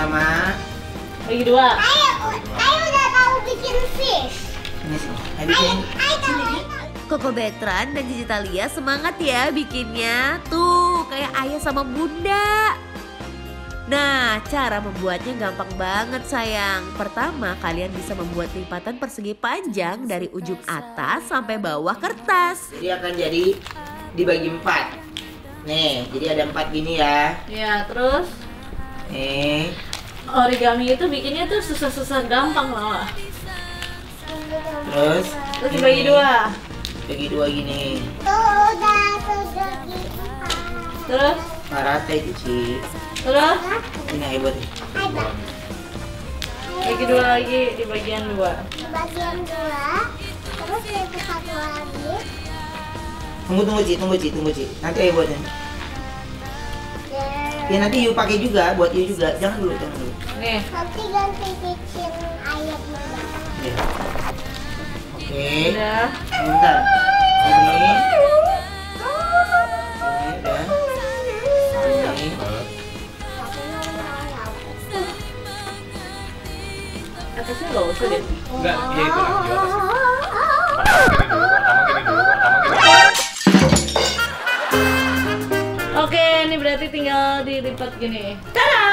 pertama. Bagi dua. Ayo udah tahu bikin fish. Ini sih. Ayo bikin. Koko Betran dan Cici Thalia semangat ya bikinnya. Tuh, kayak ayah sama bunda. Nah, cara membuatnya gampang banget sayang. Pertama, kalian bisa membuat lipatan persegi panjang dari ujung atas sampai bawah kertas. Jadi akan jadi dibagi 4. Nih, jadi ada 4 gini ya. Ya, terus Nih. origami itu bikinnya tuh susah-susah gampang lah. Terus Dibagi dua. Bagi 2 gini. Tuh udah di 4. Terus Rata itu sih. terus Ini ayo buat. Ayo. bagi dua lagi di bagian dua. Di bagian 2. Terus yang satu lagi. Tunggu Ci. Nanti ayo buatin. Ya nanti Yu pakai juga, buat Yu juga. Jangan dulu. Nih, Nanti ganti bikin ayamnya. Ya. Oke. udah. Bentar. Ini udah. Ini. Atasnya nggak usah deh. Enggak, dia itu lagi di atas. Pertama gini dulu. Oke, ini berarti tinggal dilipat gini. Tada!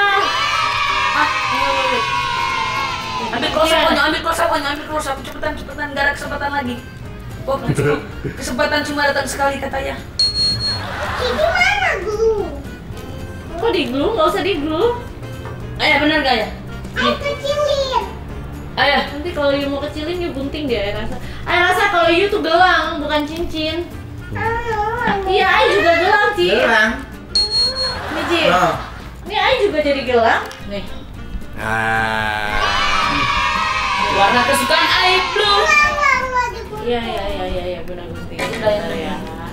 Ambil close up, cepetan, gak ada kesempatan lagi. Kok kesempatan cuma datang sekali katanya. Gimana glue? Kok di glue? Nggak usah di glue. Ayah bener gak ya? Ayo kecilin. Ayah, Nanti kalau you mau kecilin, you gunting deh Ayah rasa. Ayah rasa kalau you tuh gelang, bukan cincin. Iya, Ayah juga gelang, Ci. Gelang. Nih, Ci. Oh. Ini Ayah juga jadi gelang. nih Nah. warna kesukaan Ayah blue. Iya, benar gunting. Udah ya. Bentar ya.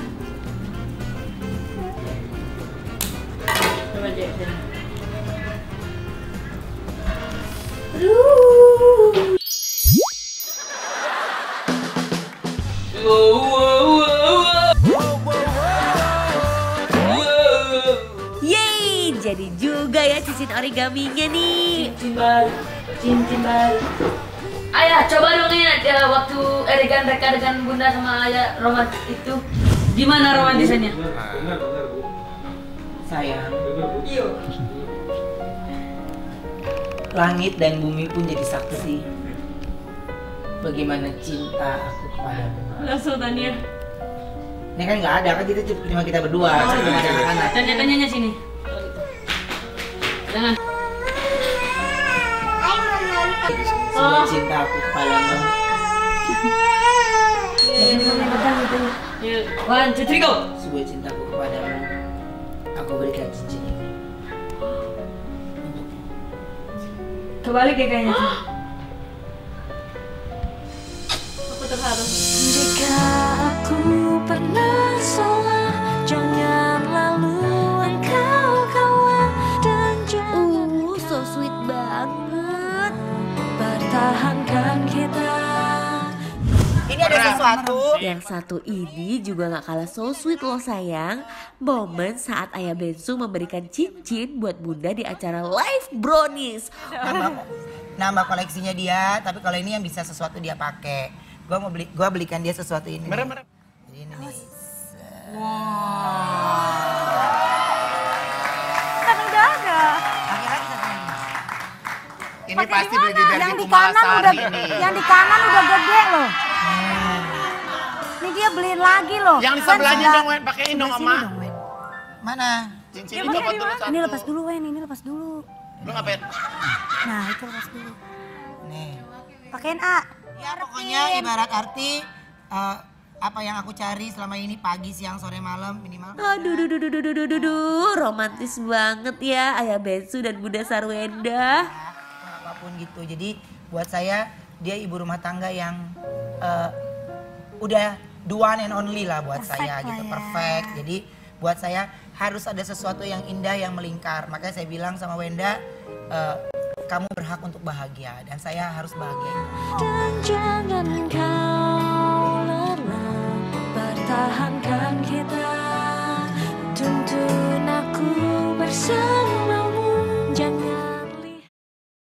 Coba aja sini. Yeay, jadi juga ya cincin origaminya nih. Cincin baru. Ayah, coba dong ya waktu Reka dengan Bunda sama Ayah romantis itu. Gimana romantisannya? Sayang, Iya. langit dan bumi pun jadi saksi bagaimana cinta aku kepadamu. Langsung Tania. Ini kan nggak ada, kan kita cuma kita berdua, cuma ada anak-anak. Tanya-tanyanya sini. Jangan. Sebuah cinta aku kepadamu. Yuk. 1, 2, 3, go. Sebuah cintaku kepadamu. Aku berikan cincin ini. Kebalik ya kayaknya. Aku terharu. Jika aku pernah salah, jangan lalu engkau kalah dan jangan So sweet banget. pertahankan kita. Ini ada sesuatu. Yang satu ini juga gak kalah so sweet loh sayang. Momen saat Ayah Bensu memberikan cincin buat bunda di acara Live Brownies. Nama koleksinya dia, tapi kalau ini yang bisa sesuatu dia pakai. Gua belikan dia sesuatu ini. Merah. Jadi ini nih. Kan udah ada. Pakai lagi satu ini. Ini pasti beli di Yang di Kumala kanan udah Sari ini. yang di kanan udah gede loh. Ini dia beliin lagi loh. Yang di Kan sebelahnya sebelah- dong, Wen, pakein dong, sebelah sini Ama. dong, Wen. Mana? Cincin itu buat dulu satu. Ini lepas dulu Wen, ini lepas dulu. Lu ngapain? Nah itu lepas dulu. Nih. Pakein A. Ya pokoknya ibarat arti apa yang aku cari selama ini pagi, siang, sore, malam, minimal. Aduh, romantis banget ya Ayah Bensu dan Bunda Sarwenda. Apapun gitu. Jadi buat saya dia ibu rumah tangga yang udah the one and only lah buat Perfect saya lah gitu, ya. perfect. Jadi buat saya harus ada sesuatu yang indah yang melingkar. Makanya saya bilang sama Wenda, kamu berhak untuk bahagia dan saya harus bahagia. Dan jangan kau lelah, pertahankan kita. Tuntun aku bersama.